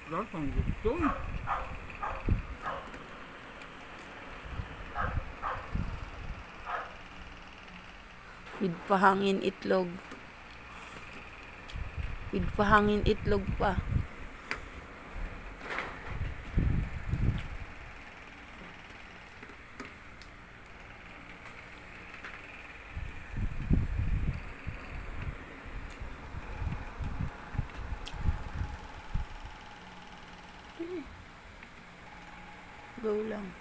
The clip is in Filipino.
Lahat ang gusto. With pahangin itlog. With pahangin itlog pa. Go lang.